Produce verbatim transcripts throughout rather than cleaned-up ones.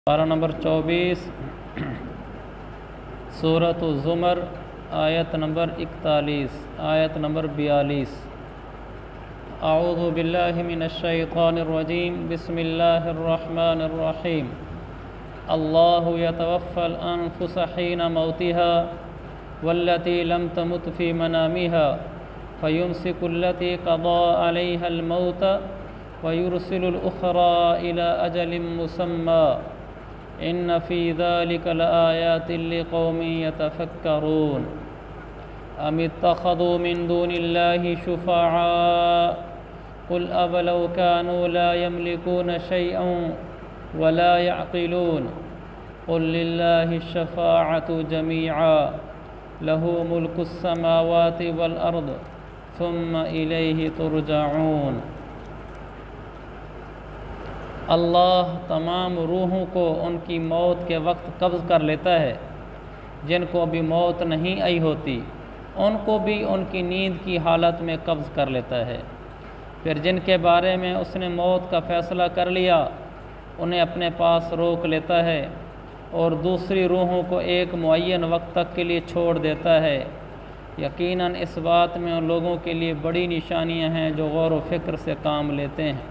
पारा नंबर चौबीस सूरत ज़ुमर आयत नंबर इकतालीस आयत नंबर बयालीस। अऊज़ु बिल्लाहि मिनश शैतानिर रजीम बिस्मिल्लाहिर रहमानिर रहीम। अल्लाहु यतवफ़्फ़ल अनफुस हीन मौतिहा वल्लती लम तमुत फ़ी मनामिहा फ़युमसिकुल्लती क़दा अलैहल मौत वयुरसिलुल उख़रा इला अजलिम मुसम्मा इन्न फ़ी ज़ालिका लआयातिन लिक़ौमिन यतफ़क्करून। अमित्तख़ज़ू मिन दूनिल्लाहि शुफ़अआ क़ुल अवलौ कानू ला यमलिकून शैअन वला यअक़िलून क़ुल लिल्लाहि श्शफ़ाअतु जमीअन लहू मुल्कुस समावाति वल अर्द सुम्मा इलैहि तुरजऊन। अल्लाह तमाम रूहों को उनकी मौत के वक्त कब्ज़ कर लेता है, जिनको अभी मौत नहीं आई होती उनको भी उनकी नींद की हालत में कब्ज़ कर लेता है। फिर जिनके बारे में उसने मौत का फ़ैसला कर लिया उन्हें अपने पास रोक लेता है और दूसरी रूहों को एक मुअय्यन वक्त तक के लिए छोड़ देता है। यकीनन इस बात में उन लोगों के लिए बड़ी निशानियां हैं जो गौर व फिक्र से काम लेते हैं।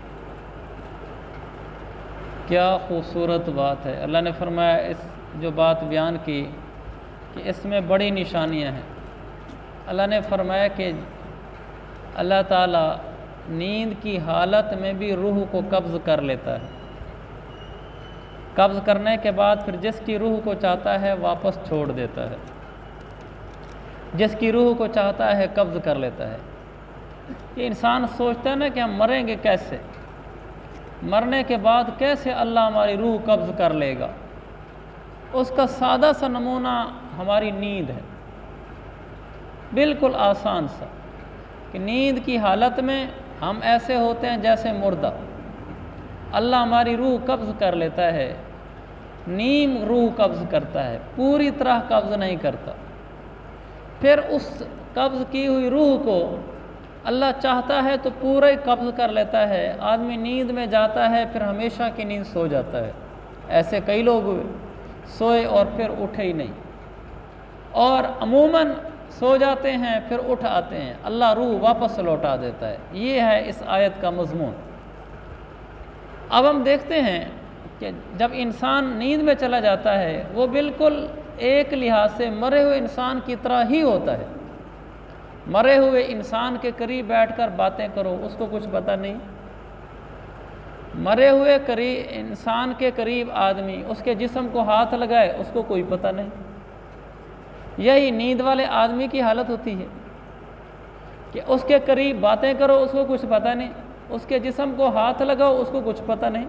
क्या खूबसूरत बात है। अल्लाह ने फरमाया इस जो बात बयान की कि इसमें बड़ी निशानियां हैं। अल्लाह ने फरमाया कि अल्लाह ताला नींद की हालत में भी रूह को कब्ज़ कर लेता है। कब्ज़ करने के बाद फिर जिसकी रूह को चाहता है वापस छोड़ देता है, जिसकी रूह को चाहता है कब्ज़ कर लेता है। ये इंसान सोचता है ना कि हम मरेंगे कैसे, मरने के बाद कैसे अल्लाह हमारी रूह कब्ज़ कर लेगा। उसका सादा सा नमूना हमारी नींद है, बिल्कुल आसान सा कि नींद की हालत में हम ऐसे होते हैं जैसे मुर्दा। अल्लाह हमारी रूह कब्ज़ कर लेता है, नीम रूह कब्ज़ करता है, पूरी तरह कब्ज़ नहीं करता। फिर उस कब्ज़ की हुई रूह को अल्लाह चाहता है तो पूरा ही कब्ज़ कर लेता है। आदमी नींद में जाता है फिर हमेशा की नींद सो जाता है। ऐसे कई लोग हुए सोए और फिर उठे ही नहीं, और अमूमन सो जाते हैं फिर उठ आते हैं, अल्लाह रूह वापस लौटा देता है। ये है इस आयत का मज़मून। अब हम देखते हैं कि जब इंसान नींद में चला जाता है वो बिल्कुल एक लिहाज से मरे हुए इंसान की तरह ही होता है। मरे हुए इंसान के करीब बैठकर बातें करो उसको कुछ पता नहीं, मरे हुए करीब इंसान के करीब आदमी उसके जिस्म को हाथ लगाए उसको कोई पता नहीं। यही नींद वाले आदमी की हालत होती है कि उसके करीब बातें करो उसको कुछ पता नहीं, उसके जिस्म को हाथ लगाओ उसको कुछ पता नहीं।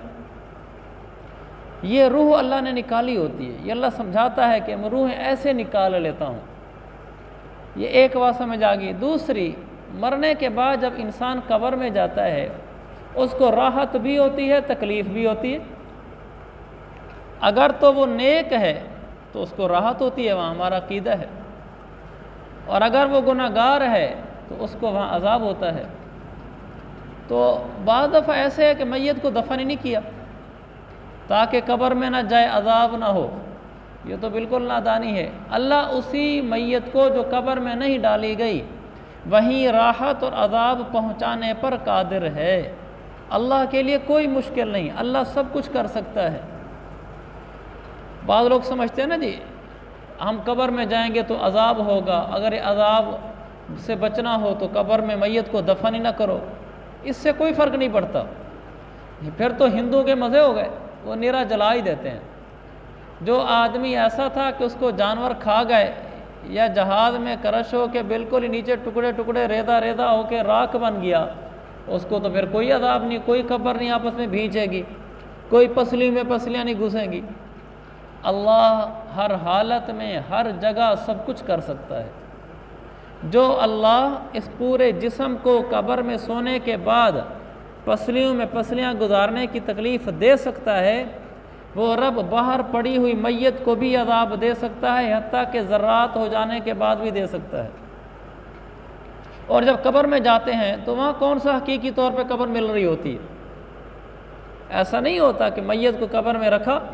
ये रूह अल्लाह ने निकाली होती है। ये अल्लाह समझाता है कि मैं रूह ऐसे निकाल लेता हूँ। ये एक बात समझ आ गई। दूसरी, मरने के बाद जब इंसान कब्र में जाता है उसको राहत भी होती है, तकलीफ़ भी होती है। अगर तो वो नेक है तो उसको राहत होती है, वहाँ हमारा अक़ीदा है, और अगर वो गुनाहगार है तो उसको वहाँ अज़ाब होता है। तो बाद दफ़ा ऐसे है कि मैयत को दफन ही नहीं किया ताकि कब्र में ना जाए, अज़ाब ना हो। ये तो बिल्कुल नादानी है। अल्लाह उसी मैयत को जो कब्र में नहीं डाली गई वहीं राहत और अज़ाब पहुँचाने पर कादिर है। अल्लाह के लिए कोई मुश्किल नहीं, अल्लाह सब कुछ कर सकता है। बाद लोग समझते हैं ना जी हम कब्र में जाएंगे तो अज़ाब होगा, अगर अज़ाब से बचना हो तो कब्र में मैयत को दफन ही ना करो। इससे कोई फ़र्क नहीं पड़ता। फिर तो हिंदू के मज़े हो गए, वो निरा जला ही देते हैं। जो आदमी ऐसा था कि उसको जानवर खा गए या जहाज़ में क्रश हो के बिल्कुल ही नीचे टुकड़े टुकड़े रेदा रेदा हो के राख बन गया, उसको तो फिर कोई अज़ाब नहीं, कोई कब्र नहीं आपस में भींचेगी, कोई पसली में पसलियाँ नहीं घुसेंगी। अल्लाह हर हालत में हर जगह सब कुछ कर सकता है। जो अल्लाह इस पूरे जिस्म को कब्र में सोने के बाद पसलियों में पसलियाँ गुजारने की तकलीफ़ दे सकता है, वो रब बाहर पड़ी हुई मैयत को भी अज़ाब दे सकता है, हत्ता कि ज़र्रात हो जाने के बाद भी दे सकता है। और जब कब्र में जाते हैं तो वहाँ कौन सा हकीकी तौर पे कब्र मिल रही होती है। ऐसा नहीं होता कि मैयत को कब्र में रखा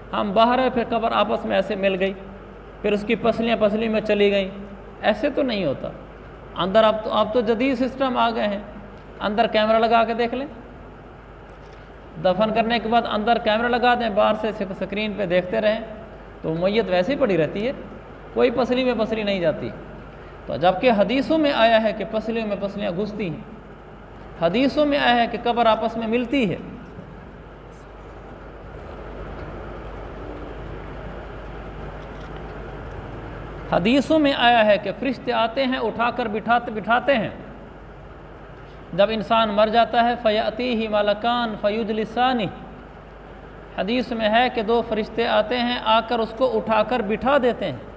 ہم باہر ہیں، پھر قبر آپس میں ایسے مل گئی، پھر اس کی پسلیاں پسلی میں چلی گئیں، ایسے تو نہیں ہوتا۔ اندر اب تو اب تو جدید سسٹم آ گئے ہیں، اندر کیمرہ لگا کے دیکھ لیں، دفن کرنے کے بعد اندر کیمرہ لگا دیں، باہر سے سکرین پہ دیکھتے رہیں تو میت ویسے ہی پڑی رہتی ہے، کوئی پسلی میں پسلی نہیں جاتی۔ تو جبکہ حدیثوں میں آیا ہے کہ پسلیوں میں پسلیاں گھستی ہیں، حدیثوں میں آیا ہے کہ قبر آپس میں ملتی ہے۔ حدیثوں میں آیا ہے کہ فرشتے آتے ہیں، اٹھا کر بٹھاتے بٹھاتے ہیں۔ جب انسان مر جاتا ہے فَيَأْتِيهِ مَلَكَانِ فَيُجْلِسَانِهِ، حدیث میں ہے کہ دو فرشتے آتے ہیں، آ کر اس کو اٹھا کر بٹھا دیتے ہیں،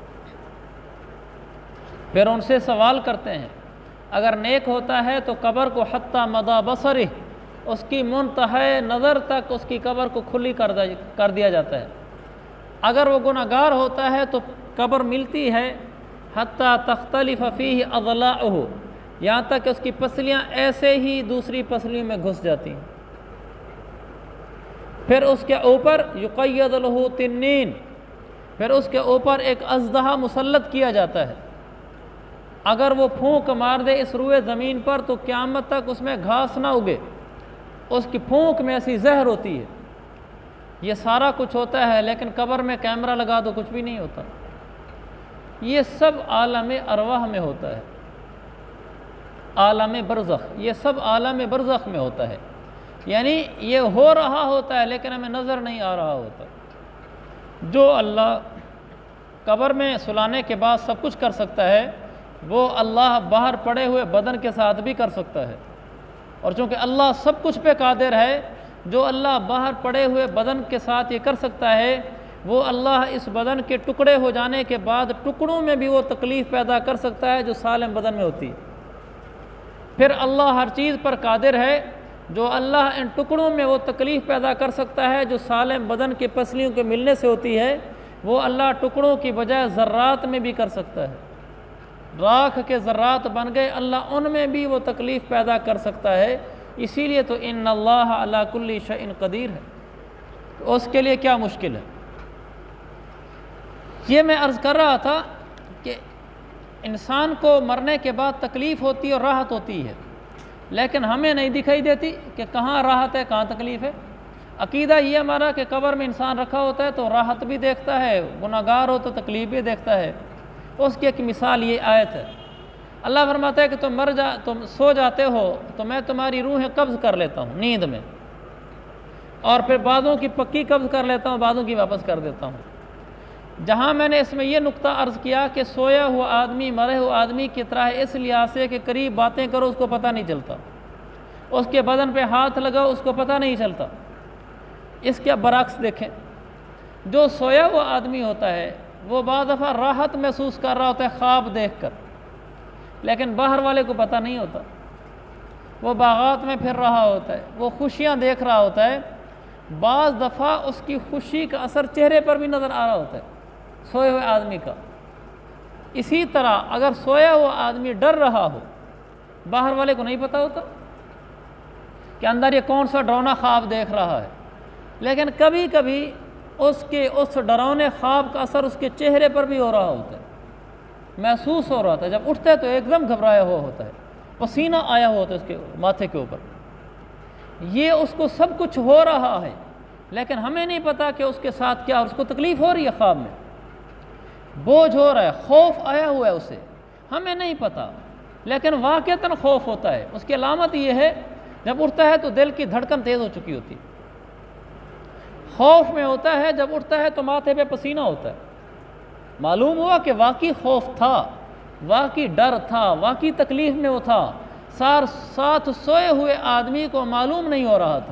پھر ان سے سوال کرتے ہیں۔ اگر نیک ہوتا ہے تو قبر کو حتی مدى بصرہ، اس کی منتہی نظر تک اس کی قبر کو کھلی کر دیا جاتا ہے۔ اگر وہ گناہگار ہوتا ہے تو قبر ملتی ہے حتی تختلف فیہ اضلاعہ، یہاں تک کہ اس کی پسلیاں ایسے ہی دوسری پسلیوں میں گھس جاتی ہیں۔ پھر اس کے اوپر یقید لہ تنین، پھر اس کے اوپر ایک اژدہا مسلط کیا جاتا ہے۔ اگر وہ پھونک مار دے اس روئے زمین پر تو قیامت تک اس میں گھاس نہ اگے، اس کی پھونک میں ایسی زہر ہوتی ہے۔ یہ سارا کچھ ہوتا ہے، لیکن قبر میں کیمرہ لگا دو کچھ بھی نہیں ہوتا۔ یہ سب عالم ارواح میں ہوتا ہے، عالم برزخ، یہ سب عالم برزخ میں ہوتا ہے، یعنی یہ ہو رہا ہوتا ہے لیکن ہمیں نظر نہیں آ رہا ہوتا۔ جو اللہ قبر میں سلانے کے بعد سب کچھ کر سکتا ہے، وہ اللہ باہر پڑے ہوئے بدن کے ساتھ بھی کر سکتا ہے۔ اور چونکہ اللہ سب کچھ پہ قادر ہے، جو اللہ باہر پڑے ہوئے بدن کے ساتھ یہ کر سکتا ہے، وہ اللہ اس بدن کے ٹکڑے ہو جانے کے بعد ٹکڑوں میں بھی وہ تکلیف پیدا کر سکتا ہے جو سالم بدن میں ہوتی ہے۔ پھر اللہ ہر چیز پر قادر ہے، جو اللہ ان ٹکڑوں میں وہ تکلیف پیدا کر سکتا ہے جو سالم بدن کے پسلیوں کے ملنے سے ہوتی ہے، وہ اللہ ٹکڑوں کی بجائے ذرات میں بھی کر سکتا ہے۔ راکھ کے ذرات بن گئے، اللہ ان میں بھی وہ تکلیف پیدا کر سکتا ہے۔ اسی لیے تو ان اللہ علی کل شیء قدیر ہے، تو اس کے لیے کیا مشکل ہے۔ یہ میں عرض کر رہا تھا کہ انسان کو مرنے کے بعد تکلیف ہوتی ہے اور راحت ہوتی ہے، لیکن ہمیں نہیں دکھائی دیتی کہ کہاں راحت ہے کہاں تکلیف ہے۔ عقیدہ یہ ہمارا کہ قبر میں انسان رکھا ہوتا ہے تو راحت بھی دیکھتا ہے، گناہگار ہو تو تکلیف بھی دیکھتا ہے۔ اس کی ایک مثال یہ آیت ہے، اللہ فرماتا ہے کہ تم مر جا تم سو جاتے ہو تو میں تمہاری روحیں قبض کر لیتا ہوں نیند میں، اور پھر بعضوں کی پکی قبض کر لیتا ہوں، بعضوں کی واپس کر دیتا ہوں۔ جہاں میں نے اس میں یہ نقطہ عرض کیا کہ سویا ہوا آدمی مرے ہوئے آدمی کی طرح اس لحاظ سے کہ قریب باتیں کرو اس کو پتہ نہیں چلتا، اس کے بدن پہ ہاتھ لگاؤ اس کو پتہ نہیں چلتا۔ اس کے برعکس دیکھیں، جو سویا ہوا آدمی ہوتا ہے وہ بعض دفعہ راحت محسوس کر رہا ہوتا ہے خواب دیکھ کر، لیکن باہر والے کو پتہ نہیں ہوتا۔ وہ باغات میں پھر رہا ہوتا ہے، وہ خوشیاں دیکھ رہا ہوتا ہے، بعض دفعہ اس کی خوشی کا اثر چہرے پر بھی نظر آ رہا ہوتا ہے سوئے ہوئے آدمی کا۔ اسی طرح اگر سویا ہوا آدمی ڈر رہا ہو، باہر والے کو نہیں پتہ ہوتا کہ اندر یہ کون سا ڈراؤنا خواب دیکھ رہا ہے، لیکن کبھی کبھی اس کے اس ڈراؤنے خواب کا اثر اس کے چہرے پر بھی ہو رہا ہوتا ہے، محسوس ہو رہا تھا۔ جب اٹھتا ہے تو ایک دم گھبرایا ہوا ہوتا ہے، پسینہ آیا ہوا ہوتا ہے اس کے ماتھے کے اوپر۔ یہ اس کو سب کچھ ہو رہا ہے، لیکن ہمیں نہیں پتا کہ اس کے ساتھ کیا، اس کو تکلیف ہو رہی ہے، خواب میں بوجھ ہو رہا ہے، خوف آیا ہوا ہے اسے، ہمیں نہیں پتا، لیکن واقعتاً خوف ہوتا ہے۔ اس کی علامت یہ ہے جب اٹھتا ہے تو دل کی دھڑکن تیز ہو چکی ہوتی ہے، خوف میں ہوتا ہے، جب اٹھتا ہے تو ماتھے پہ پسینہ ہوتا ہے، معلوم ہوا کہ واقعی خوف تھا، واقعی ڈر تھا، واقعی تکلیف میں وہ تھا۔ سار ساتھ سوئے ہوئے آدمی کو معلوم نہیں ہو رہا تھا۔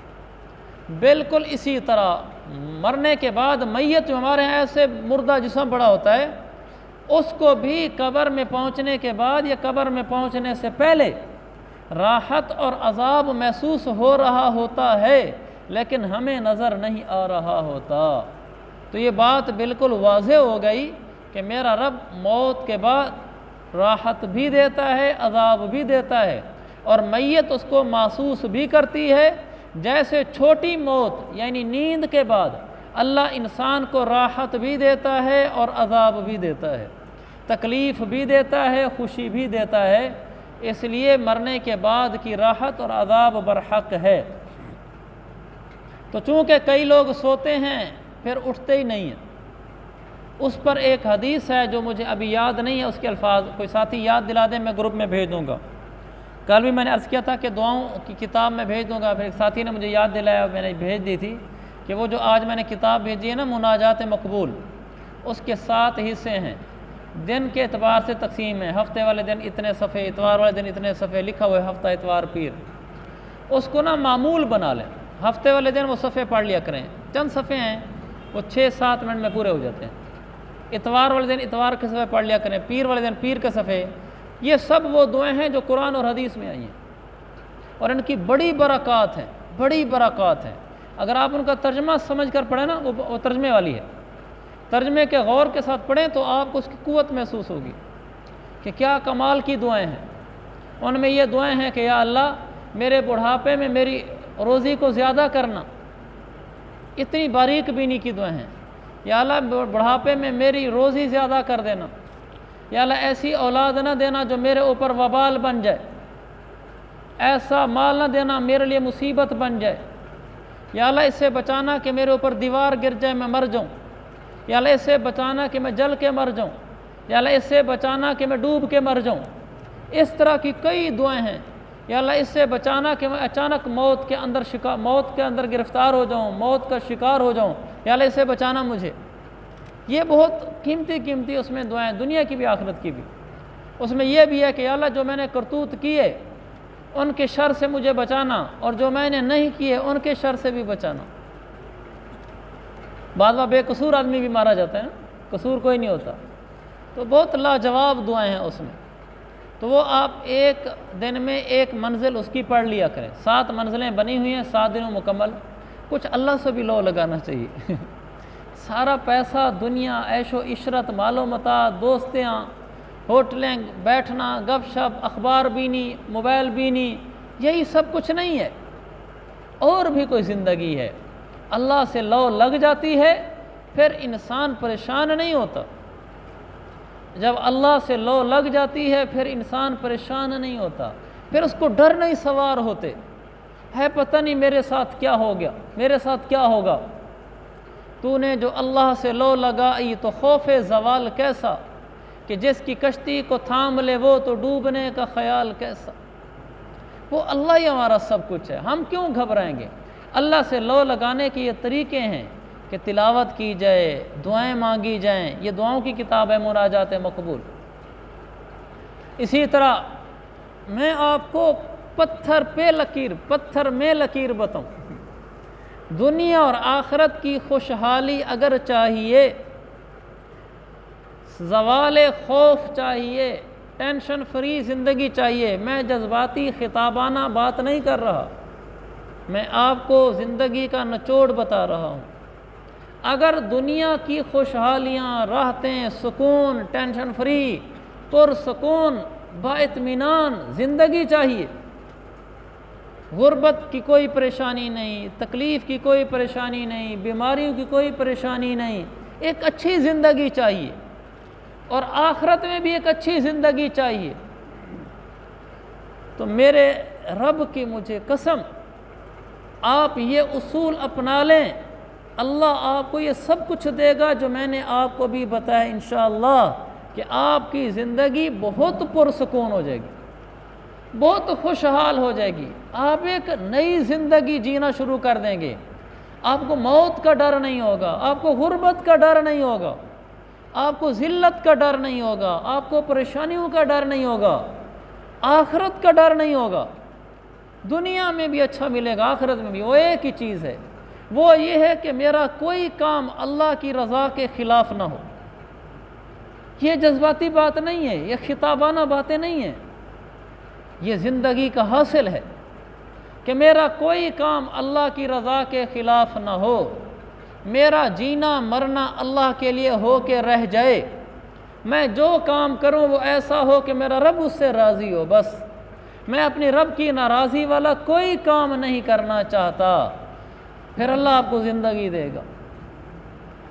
بالکل اسی طرح مرنے کے بعد میت جو ہمارے یہاں ایسے مردہ جسم پڑا ہوتا ہے، اس کو بھی قبر میں پہنچنے کے بعد یا قبر میں پہنچنے سے پہلے راحت اور عذاب محسوس ہو رہا ہوتا ہے، لیکن ہمیں نظر نہیں آ رہا ہوتا۔ تو یہ بات بالکل واضح ہو گئی کہ میرا رب موت کے بعد راحت بھی دیتا ہے، عذاب بھی دیتا ہے، اور میت اس کو محسوس بھی کرتی ہے۔ جیسے چھوٹی موت یعنی نیند کے بعد اللہ انسان کو راحت بھی دیتا ہے اور عذاب بھی دیتا ہے، تکلیف بھی دیتا ہے، خوشی بھی دیتا ہے، اس لیے مرنے کے بعد کی راحت اور عذاب برحق ہے۔ تو چونکہ کئی لوگ سوتے ہیں پھر اٹھتے ہی نہیں ہیں، اس پر ایک حدیث ہے جو مجھے ابھی یاد نہیں ہے، اس کے الفاظ کوئی ساتھی یاد دلا دیں، میں گروپ میں بھیج دوں گا۔ کل بھی میں نے عرض کیا تھا کہ دعاؤں کی کتاب میں بھیج دوں گا، پھر ایک ساتھی نے مجھے یاد دلایا، میں نے بھیج دی تھی کہ وہ جو آج میں نے کتاب بھیجی ہے نا مناجات مقبول، اس کے سات حصے ہیں، دن کے اعتبار سے تقسیم ہے، ہفتے والے دن اتنے صفحے، اتوار والے دن اتنے صفحے، لکھا ہوا ہے ہفتہ اتوار پیر۔ اس کو نا معمول بنا لیں، ہفتے والے دن وہ صفحے پڑھ لیا کریں، چند صفحے ہیں وہ چھ سات منٹ میں پورے ہو جاتے ہیں۔ اتوار والے دن اتوار کے صفحے پڑھ لیا کریں، پیر والے دن پیر کے صفحے۔ یہ سب وہ دعائیں ہیں جو قرآن اور حدیث میں آئی ہیں، اور ان کی بڑی برکات ہیں، بڑی برکات ہیں۔ اگر آپ ان کا ترجمہ سمجھ کر پڑھیں نا، وہ ترجمے والی ہے، ترجمے کے غور کے ساتھ پڑھیں تو آپ کو اس کی قوت محسوس ہوگی کہ کیا کمال کی دعائیں ہیں۔ ان میں یہ دعائیں ہیں کہ یا اللہ میرے بڑھاپے میں میری روزی کو زیادہ کرنا، اتنی باریک بینی کی دعائیں ہیں۔ یا اللہ بڑھاپے میں میری روزی زیادہ کر دینا، یا اللہ ایسی اولاد نہ دینا جو میرے اوپر وبال بن جائے، ایسا مال نہ دینا میرے لیے مصیبت بن جائے، یا اللہ اس سے بچانا کہ میرے اوپر دیوار گر جائے میں مر جاؤں، یا اللہ اس سے بچانا کہ میں جل کے مر جاؤں، یا اللہ اس سے بچانا کہ میں ڈوب کے مر جاؤں۔ اس طرح کی کئی دعائیں ہیں۔ یا اللہ اس سے بچانا کہ میں اچانک موت کے اندر شکار موت کے اندر گرفتار ہو جاؤں، موت کا شکار ہو جاؤں، یا اللہ اس سے بچانا مجھے۔ یہ بہت قیمتی قیمتی اس میں دعائیں، دنیا کی بھی آخرت کی بھی۔ اس میں یہ بھی ہے کہ یا اللہ جو میں نے کرتوت کیے ان کے شر سے مجھے بچانا، اور جو میں نے نہیں کیے ان کے شر سے بھی بچانا۔ بعض بار بے قصور آدمی بھی مارا جاتا ہے نا، قصور کوئی نہیں ہوتا، تو بہت لاجواب دعائیں ہیں اس میں۔ تو وہ آپ ایک دن میں ایک منزل اس کی پڑھ لیا کریں، سات منزلیں بنی ہوئی ہیں، سات دنوں مکمل۔ کچھ اللہ سے بھی لو لگانا چاہیے۔ سارا پیسہ، دنیا، عیش و عشرت، مال و متاع، دوستیاں، ہوٹلیں، بیٹھنا، گپ شپ، اخبار بینی، موبائل بینی، یہی سب کچھ نہیں ہے، اور بھی کوئی زندگی ہے۔ اللہ سے لو لگ جاتی ہے پھر انسان پریشان نہیں ہوتا۔ جب اللہ سے لو لگ جاتی ہے پھر انسان پریشان نہیں ہوتا، پھر اس کو ڈر نہیں سوار ہوتے، ہے پتہ نہیں میرے ساتھ کیا ہو گیا، میرے ساتھ کیا ہوگا۔ تو نے جو اللہ سے لو لگائی تو خوف زوال کیسا، کہ جس کی کشتی کو تھام لے وہ تو ڈوبنے کا خیال کیسا۔ وہ اللہ ہی ہمارا سب کچھ ہے، ہم کیوں گھبرائیں گے۔ اللہ سے لو لگانے کے یہ طریقے ہیں کہ تلاوت کی جائے، دعائیں مانگی جائیں۔ یہ دعاؤں کی کتاب ہے مناجات مقبول۔ اسی طرح میں آپ کو پتھر پہ لکیر، پتھر میں لکیر بتاؤں، دنیا اور آخرت کی خوشحالی اگر چاہیے، زوال خوف چاہیے، ٹینشن فری زندگی چاہیے، میں جذباتی خطابانہ بات نہیں کر رہا، میں آپ کو زندگی کا نچوڑ بتا رہا ہوں۔ اگر دنیا کی خوشحالیاں، راحتیں، سکون، ٹینشن فری، پرسکون، با اطمینان زندگی چاہیے، غربت کی کوئی پریشانی نہیں، تکلیف کی کوئی پریشانی نہیں، بیماریوں کی کوئی پریشانی نہیں، ایک اچھی زندگی چاہیے، اور آخرت میں بھی ایک اچھی زندگی چاہیے، تو میرے رب کی مجھے قسم، آپ یہ اصول اپنا لیں، اللہ آپ کو یہ سب کچھ دے گا جو میں نے آپ کو بھی بتایا انشاءاللہ، کہ آپ کی زندگی بہت پرسکون ہو جائے گی، بہت خوشحال ہو جائے گی، آپ ایک نئی زندگی جینا شروع کر دیں گے۔ آپ کو موت کا ڈر نہیں ہوگا، آپ کو غربت کا ڈر نہیں ہوگا، آپ کو ذلت کا ڈر نہیں ہوگا، آپ کو پریشانیوں کا ڈر نہیں ہوگا، آخرت کا ڈر نہیں ہوگا۔ دنیا میں بھی اچھا ملے گا، آخرت میں بھی۔ وہ ایک ہی چیز ہے، وہ یہ ہے کہ میرا کوئی کام اللہ کی رضا کے خلاف نہ ہو۔ یہ جذباتی بات نہیں ہے، یہ خطابانہ باتیں نہیں ہیں، یہ زندگی کا حاصل ہے کہ میرا کوئی کام اللہ کی رضا کے خلاف نہ ہو، میرا جینا مرنا اللہ کے لیے ہو کے رہ جائے، میں جو کام کروں وہ ایسا ہو کہ میرا رب اس سے راضی ہو، بس میں اپنی رب کی ناراضی والا کوئی کام نہیں کرنا چاہتا، پھر اللہ آپ کو زندگی دے گا۔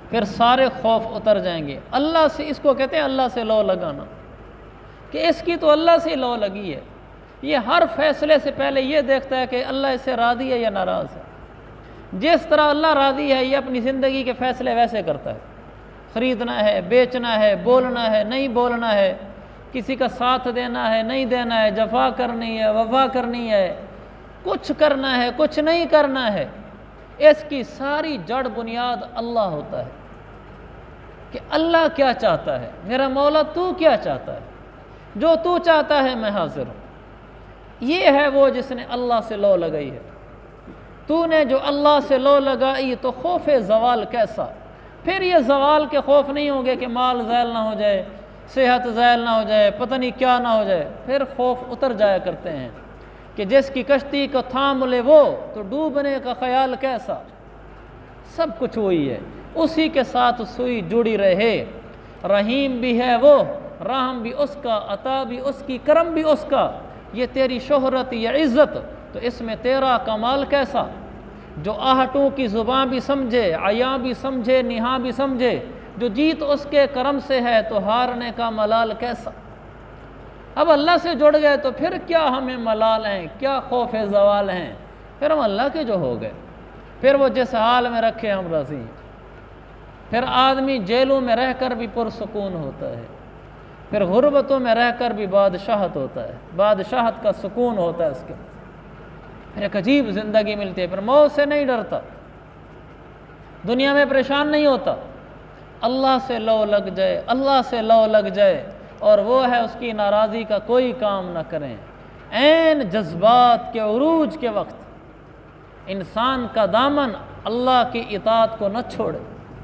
پھر سارے خوف اتر جائیں گے۔ اللہ سے، اس کو کہتے ہیں اللہ سے لو لگانا، کہ اس کی تو اللہ سے لو لگی ہے۔ یہ ہر فیصلے سے پہلے یہ دیکھتا ہے کہ اللہ اس سے راضی ہے یا ناراض ہے۔ جس طرح اللہ راضی ہے یہ اپنی زندگی کے فیصلے ویسے کرتا ہے۔ خریدنا ہے، بیچنا ہے، بولنا ہے، نہیں بولنا ہے، کسی کا ساتھ دینا ہے، نہیں دینا ہے، جفا کرنی ہے، وفا کرنی ہے، کچھ کرنا ہے، کچھ نہیں کرنا ہے، اس کی ساری جڑ بنیاد اللہ ہوتا ہے کہ اللہ کیا چاہتا ہے، میرا مولا تو کیا چاہتا ہے، جو تو چاہتا ہے میں حاضر ہوں۔ یہ ہے وہ جس نے اللہ سے لو لگائی ہے۔ تو نے جو اللہ سے لو لگائی تو خوف زوال کیسا؟ پھر یہ زوال کے خوف نہیں ہوں گے کہ مال زائل نہ ہو جائے، صحت زائل نہ ہو جائے، پتہ نہیں کیا نہ ہو جائے۔ پھر خوف اتر جایا کرتے ہیں کہ جس کی کشتی کو تھام لے وہ تو ڈوبنے کا خیال کیسا؟ سب کچھ وہی ہے، اسی کے ساتھ سوئی جڑی رہے۔ رحیم بھی ہے وہ، رحم بھی اس کا، عطا بھی اس کی، کرم بھی اس کا۔ یہ تیری شہرت، یہ عزت، تو اس میں تیرا کمال کیسا؟ جو آہٹوں کی زباں بھی سمجھے، عیاں بھی سمجھے، نہاں بھی سمجھے، جو جیت اس کے کرم سے ہے تو ہارنے کا ملال کیسا؟ اب اللہ سے جڑ گئے تو پھر کیا ہمیں ملال ہیں، کیا خوف زوال ہیں؟ پھر ہم اللہ کے جو ہو گئے، پھر وہ جس حال میں رکھے ہم راضی ہیں۔ پھر آدمی جیلوں میں رہ کر بھی پرسکون ہوتا ہے، پھر غربتوں میں رہ کر بھی بادشاہت ہوتا ہے، بادشاہت کا سکون ہوتا ہے اس کے، پھر ایک عجیب زندگی ملتی ہے، پھر موت سے نہیں ڈرتا، دنیا میں پریشان نہیں ہوتا۔ اللہ سے لو لگ جائے، اللہ سے لو لگ جائے، اور وہ ہے اس کی ناراضی کا کوئی کام نہ کریں۔ عین جذبات کے عروج کے وقت انسان کا دامن اللہ کی اطاعت کو نہ چھوڑے۔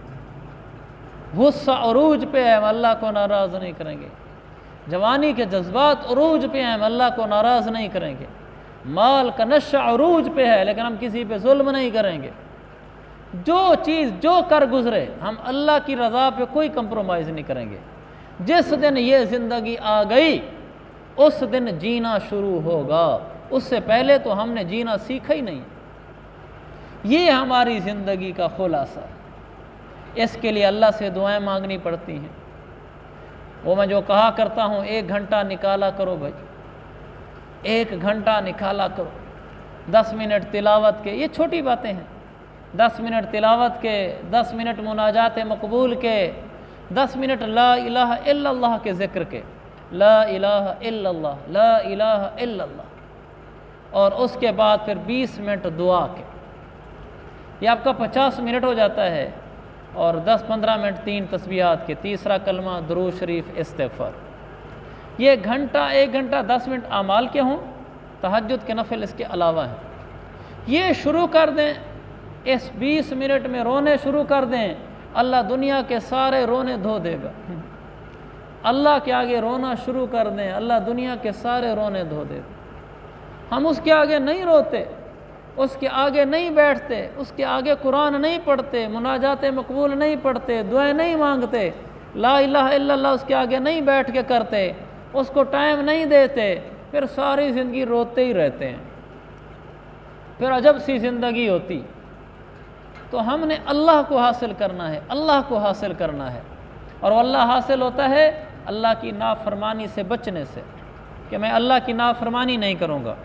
غصہ عروج پہ ہے، ہم اللہ کو ناراض نہیں کریں گے۔ جوانی کے جذبات عروج پہ ہیں، ہم اللہ کو ناراض نہیں کریں گے۔ مال کا نشہ عروج پہ ہے، لیکن ہم کسی پہ ظلم نہیں کریں گے۔ جو چیز جو کر گزرے ہم اللہ کی رضا پہ کوئی کمپرومائز نہیں کریں گے۔ جس دن یہ زندگی آ گئی اس دن جینا شروع ہوگا، اس سے پہلے تو ہم نے جینا سیکھا ہی نہیں۔ یہ ہماری زندگی کا خلاصہ ہے۔ اس کے لیے اللہ سے دعائیں مانگنی پڑتی ہیں۔ وہ میں جو کہا کرتا ہوں، ایک گھنٹہ نکالا کرو بھائی، ایک گھنٹہ نکالا کرو، دس منٹ تلاوت کے، یہ چھوٹی باتیں ہیں، دس منٹ تلاوت کے، دس منٹ مناجات مقبول کے، دس منٹ لا الہ الا اللہ کے ذکر کے، لا الہ الا اللہ، لا الہ الا اللہ، اور اس کے بعد پھر بیس منٹ دعا کے، یہ آپ کا پچاس منٹ ہو جاتا ہے، اور دس پندرہ منٹ تین تسبیحات کے، تیسرا کلمہ، درود شریف، استغفار۔ یہ گھنٹہ، ایک گھنٹہ دس منٹ اعمال کے ہوں، تہجد کے نفل اس کے علاوہ ہیں۔ یہ شروع کر دیں، اس بیس منٹ میں رونے شروع کر دیں، اللہ دنیا کے سارے رونے دھو دے گا۔ اللہ کے آگے رونا شروع کر دیں، اللہ دنیا کے سارے رونے دھو دے گا۔ ہم اس کے آگے نہیں روتے، اس کے آگے نہیں بیٹھتے، اس کے آگے قرآن نہیں پڑھتے، مناجات مقبول نہیں پڑھتے، دعائیں نہیں مانگتے، لا الہ الا اللہ اس کے آگے نہیں بیٹھ کے کرتے، اس کو ٹائم نہیں دیتے، پھر ساری زندگی روتے ہی رہتے ہیں۔ پھر عجب سی زندگی ہوتی۔ تو ہم نے اللہ کو حاصل کرنا ہے، اللہ کو حاصل کرنا ہے، اور وہ اللہ حاصل ہوتا ہے اللہ کی نافرمانی سے بچنے سے، کہ میں اللہ کی نافرمانی نہیں کروں گا۔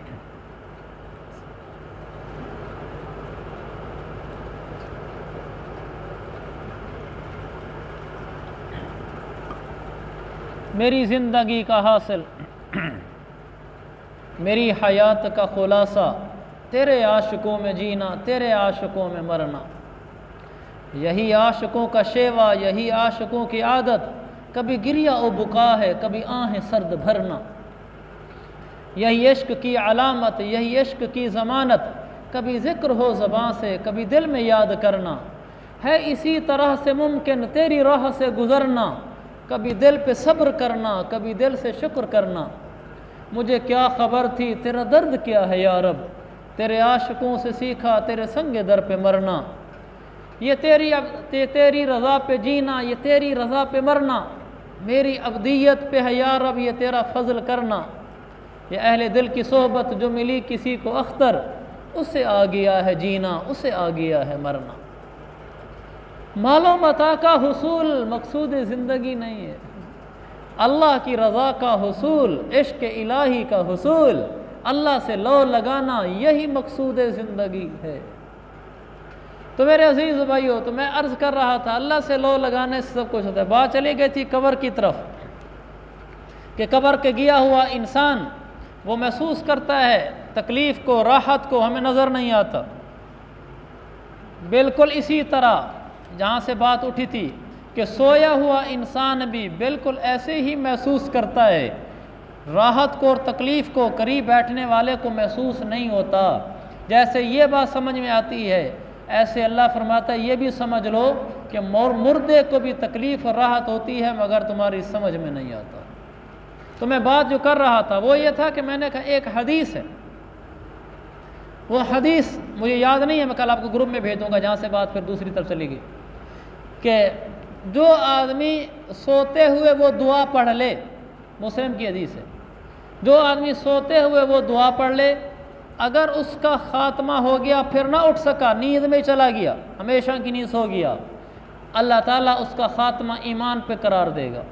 میری زندگی کا حاصل، میری حیات کا خلاصہ، تیرے عاشقوں میں جینا، تیرے عاشقوں میں مرنا، یہی عاشقوں کا شیوا، یہی عاشقوں کی عادت، کبھی گریہ و بکا ہے، کبھی آہیں سرد بھرنا، یہی عشق کی علامت، یہی عشق کی ضمانت، کبھی ذکر ہو زباں سے، کبھی دل میں یاد کرنا، ہے اسی طرح سے ممکن تیری راہ سے گزرنا، کبھی دل پہ صبر کرنا، کبھی دل سے شکر کرنا، مجھے کیا خبر تھی تیرا درد کیا ہے یا رب، تیرے عاشقوں سے سیکھا تیرے سنگ در پہ مرنا، یہ تیری تیری رضا پہ جینا، یہ تیری رضا پہ مرنا، میری ابدیت پہ ہے یا رب یہ تیرا فضل کرنا، یہ اہل دل کی صحبت جو ملی کسی کو اختر، اسے آ گیا ہے جینا، اسے آ گیا ہے مرنا۔ مال و متاع کا حصول مقصود زندگی نہیں ہے، اللہ کی رضا کا حصول، عشق الہی کا حصول، اللہ سے لو لگانا، یہی مقصود زندگی ہے۔ تو میرے عزیز بھائیو، تو میں عرض کر رہا تھا اللہ سے لو لگانے سے سب کچھ ہوتا ہے۔ بات چلی گئی تھی قبر کی طرف کہ قبر کے گیا ہوا انسان وہ محسوس کرتا ہے تکلیف کو، راحت کو، ہمیں نظر نہیں آتا۔ بالکل اسی طرح جہاں سے بات اٹھی تھی کہ سویا ہوا انسان بھی بالکل ایسے ہی محسوس کرتا ہے، راحت کو اور تکلیف کو قریب بیٹھنے والے کو محسوس نہیں ہوتا۔ جیسے یہ بات سمجھ میں آتی ہے، ایسے اللہ فرماتا ہے یہ بھی سمجھ لو کہ مردے کو بھی تکلیف اور راحت ہوتی ہے، مگر تمہاری سمجھ میں نہیں آتا۔ تو میں بات جو کر رہا تھا وہ یہ تھا کہ میں نے کہا ایک حدیث ہے، وہ حدیث مجھے یاد نہیں ہے، میں کل آپ کو گروپ میں بھیج دوں گا، جہاں سے بات پھر دوسری طرف چلی گئی کہ جو آدمی سوتے ہوئے وہ دعا پڑھ لے، مسلم کی حدیث ہے، جو آدمی سوتے ہوئے وہ دعا پڑھ لے، اگر اس کا خاتمہ ہو گیا پھر نہ اٹھ سکا، نیند میں چلا گیا، ہمیشہ کی نیند سو گیا، اللہ تعالیٰ اس کا خاتمہ ایمان پہ قرار دے گا،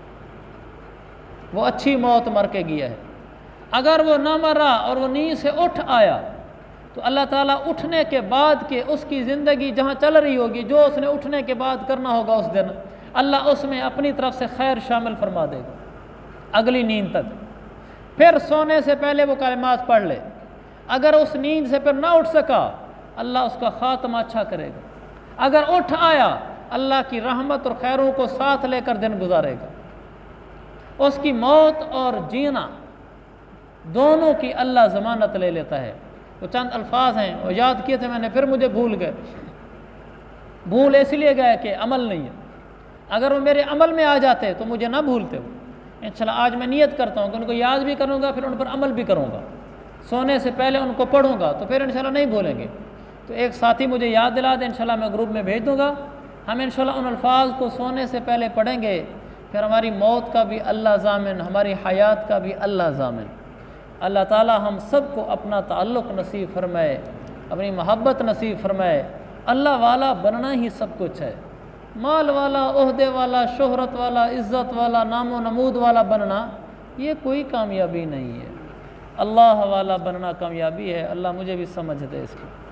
وہ اچھی موت مر کے گیا ہے۔ اگر وہ نہ مرا اور وہ نیند سے اٹھ آیا تو اللہ تعالیٰ اٹھنے کے بعد کے اس کی زندگی جہاں چل رہی ہوگی، جو اس نے اٹھنے کے بعد کرنا ہوگا اس دن، اللہ اس میں اپنی طرف سے خیر شامل فرما دے گا اگلی نیند تک۔ پھر سونے سے پہلے وہ کلمات پڑھ لے، اگر اس نیند سے پھر نہ اٹھ سکا اللہ اس کا خاتمہ اچھا کرے گا، اگر اٹھ آیا اللہ کی رحمت اور خیروں کو ساتھ لے کر دن گزارے گا۔ اس کی موت اور جینا دونوں کی اللہ ضمانت لے لیتا ہے۔ وہ چند الفاظ ہیں وہ یاد کیے تھے میں نے، پھر مجھے بھول گئے، بھول اس لیے گئے کہ عمل نہیں ہے، اگر وہ میرے عمل میں آ جاتے تو مجھے نہ بھولتے ہو۔ انشاءاللہ آج میں نیت کرتا ہوں کہ ان کو یاد بھی کروں گا، پھر ان پر عمل بھی کروں گا، سونے سے پہلے ان کو پڑھوں گا تو پھر انشاءاللہ نہیں بھولیں گے۔ تو ایک ساتھی مجھے یاد دلا دے، انشاءاللہ میں گروپ میں بھیج دوں گا، ہم انشاءاللہ ان الفاظ کو سونے سے پہلے پڑھیں گے، پھر ہماری موت کا بھی اللہ ضامن، ہماری حیات کا بھی اللہ ضامن۔ اللہ تعالیٰ ہم سب کو اپنا تعلق نصیب فرمائے، اپنی محبت نصیب فرمائے۔ اللہ والا بننا ہی سب کچھ ہے، مال والا، عہدے والا، شہرت والا، عزت والا، نام و نمود والا بننا یہ کوئی کامیابی نہیں ہے، اللہ والا بننا کامیابی ہے۔ اللہ مجھے بھی سمجھ دے اس کی۔